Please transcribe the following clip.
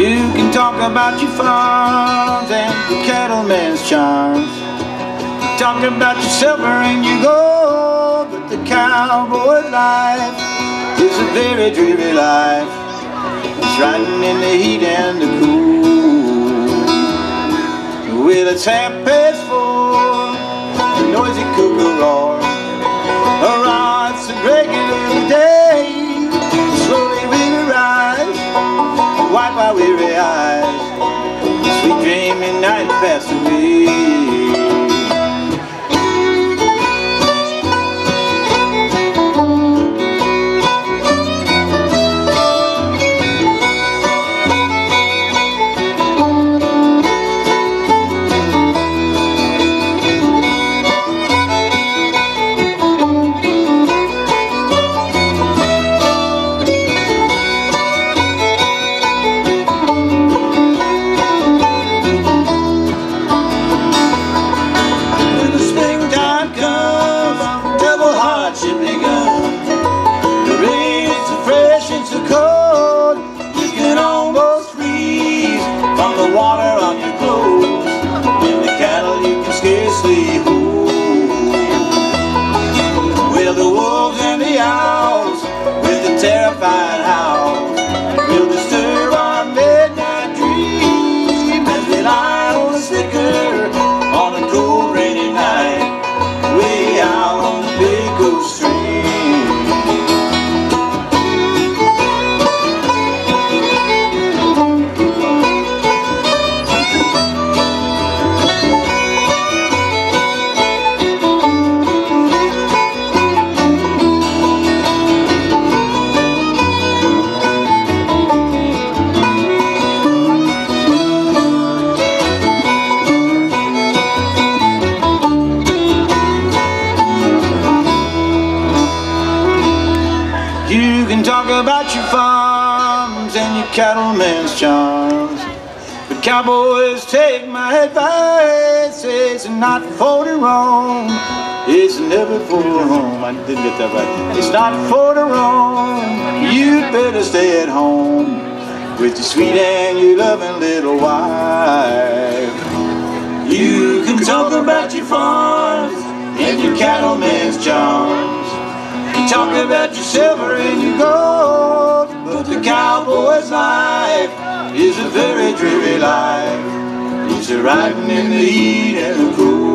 You can talk about your farms and your cattleman's charms, talk about your silver and your gold, but the cowboy's life is a very dreary life. It's riding in the heat and the cool, with its 4:30, the noisy cuckoo roar, a rod's a breaking every day. Slowly we rise, wipe our weary eyes, sweet dreaming night pass away. Water on your clothes, and the cattle you can scarcely hold. Well, the wolves and the owls, with the terrified howls, will disturb our midnight dream as we lie on the slicker on a cold rainy night, way out on the big Gulf Stream. You can talk about your farms and your cattleman's charms, but cowboys, take my advice, it's not for to roam, it's never for home. I didn't get that right. It's not for to roam, you'd better stay at home with your sweet and your loving little wife. You can talk about your farms and your cattleman's charms, talk about your silver and your gold, but the cowboy's life is a very dreary life. He's a riding in the heat and the cold.